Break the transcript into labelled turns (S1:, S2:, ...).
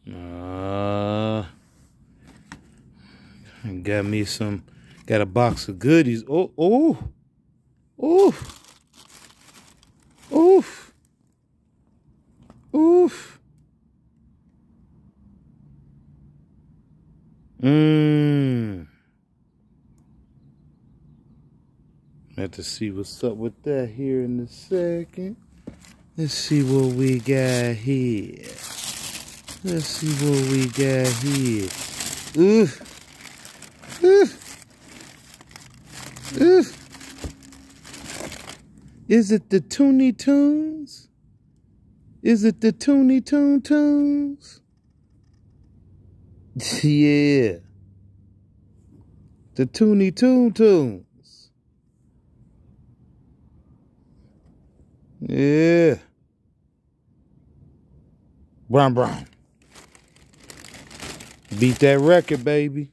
S1: Got a box of goodies. Oh. Oof. Oof. Oof. Have to see what's up with that here in a second. Let's see what we got here. Let's see what we got here. Oof. Oof. Oof. Is it the Toonie Tunes? Is it the Toonie Tunes? Yeah. The Toonie Tunes. Yeah. Bron. Beat that record, baby.